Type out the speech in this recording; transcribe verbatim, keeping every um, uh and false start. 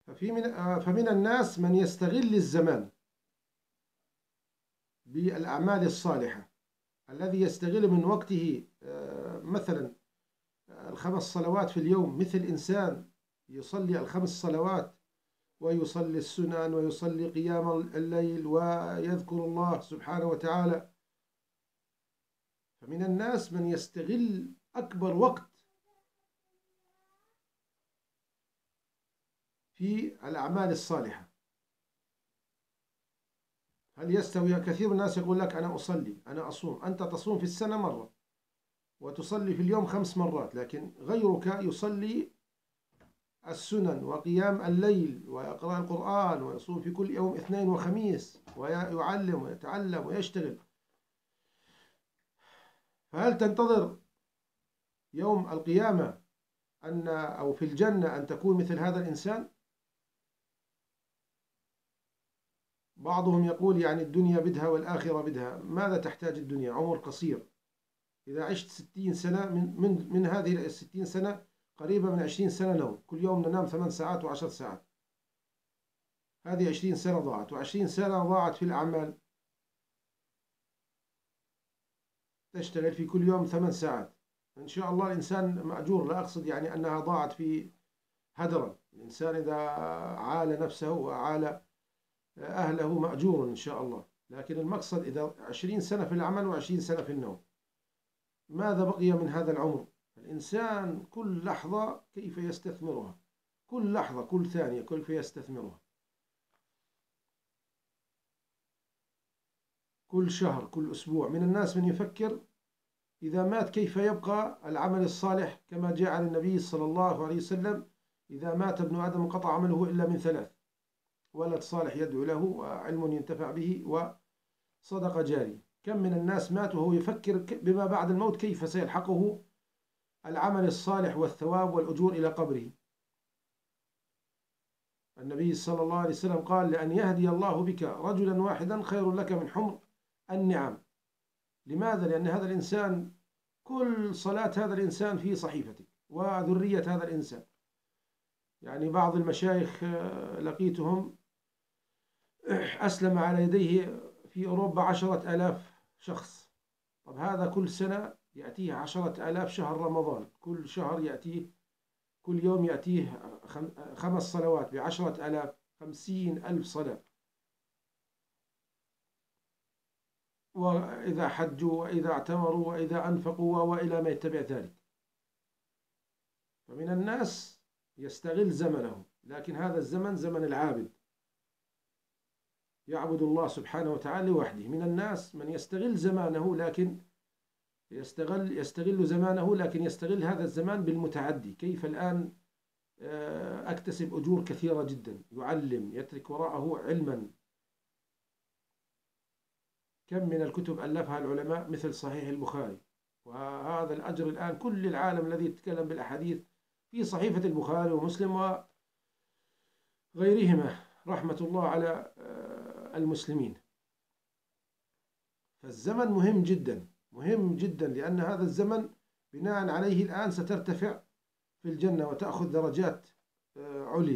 ففي من آه، فمن الناس من يستغل الزمان بالأعمال الصالحة، الذي يستغل من وقته آه، مثلا الخمس صلوات في اليوم، مثل إنسان يصلي الخمس صلوات ويصلي السنن ويصلي قيام الليل ويذكر الله سبحانه وتعالى. فمن الناس من يستغل أكبر وقت في الأعمال الصالحة. هل يستوي؟ كثير من الناس يقول لك أنا أصلي، أنا أصوم. أنت تصوم في السنة مرة وتصلي في اليوم خمس مرات، لكن غيرك يصلي السنن وقيام الليل ويقرأ القرآن ويصوم في كل يوم اثنين وخميس ويعلم ويتعلم ويشتغل. فهل تنتظر يوم القيامة أن أو في الجنة أن تكون مثل هذا الإنسان؟ بعضهم يقول يعني الدنيا بدها والآخرة بدها. ماذا تحتاج الدنيا؟ عمر قصير. إذا عشت ستين سنة، من, من, من هذه الستين سنة قريبة من عشرين سنة نوم، كل يوم ننام ثمان ساعات وعشر ساعات، هذه عشرين سنة ضاعت، وعشرين سنة ضاعت في الأعمال. تشتغل في كل يوم ثمان ساعات، إن شاء الله الإنسان مأجور، لا أقصد يعني أنها ضاعت في هدرا. الإنسان إذا عال نفسه وعال أهله مأجور إن شاء الله، لكن المقصد إذا عشرين سنة في العمل وعشرين سنة في النوم، ماذا بقي من هذا العمر؟ الإنسان كل لحظة كيف يستثمرها، كل لحظة كل ثانية كيف يستثمرها، كل شهر كل أسبوع. من الناس من يفكر إذا مات كيف يبقى العمل الصالح، كما جاء عن النبي صلى الله عليه وسلم: إذا مات ابن آدم انقطع عمله إلا من ثلاث: ولد صالح يدعو له، وعلم ينتفع به، وصدقة جارية. كم من الناس مات وهو يفكر بما بعد الموت، كيف سيلحقه العمل الصالح والثواب والأجور إلى قبره. النبي صلى الله عليه وسلم قال: لأن يهدي الله بك رجلا واحدا خير لك من حمر النعم. لماذا؟ لأن هذا الإنسان كل صلاة هذا الإنسان في صحيفتك وذرية هذا الإنسان. يعني بعض المشايخ لقيتهم أسلم على يديه في أوروبا عشرة آلاف شخص. طب هذا كل سنة يأتيه عشرة آلاف شهر رمضان، كل شهر يأتيه، كل يوم يأتيه خمس صلوات بعشرة آلاف، خمسين ألف صلاة. وإذا حجوا وإذا اعتمروا وإذا أنفقوا وإلى ما يتبع ذلك. فمن الناس يستغل زمنه، لكن هذا الزمن زمن العابد يعبد الله سبحانه وتعالى وحده. من الناس من يستغل زمانه، لكن يستغل يستغل زمانه لكن يستغل هذا الزمان بالمتعدي. كيف الآن أكتسب أجور كثيرة جدا، يعلم، يترك وراءه علما. كم من الكتب ألفها العلماء مثل صحيح البخاري، وهذا الأجر الآن كل العالم الذي يتكلم بالأحاديث في صحيفة البخاري ومسلم وغيرهما، رحمة الله على المسلمين. فالزمن مهم جدا، مهم جدا، لأن هذا الزمن بناء عليه الآن سترتفع في الجنة وتأخذ درجات عليا.